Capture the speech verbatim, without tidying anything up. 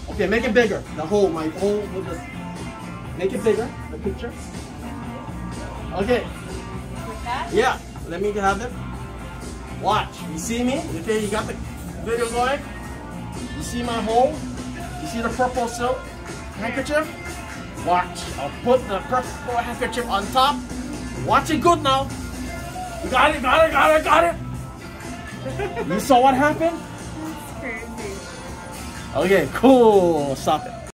Okay, make it bigger. The hole, my hole with the. Make it bigger. The picture. Okay. With that? Yeah. Let me have it. Watch. You see me? Okay, you got the video going. You see my hole? You see the purple silk handkerchief? Watch. I'll put the purple handkerchief on top. Watch it good now. You got it, got it, got it, got it. You saw what happened? That's crazy. Okay, cool. Stop it.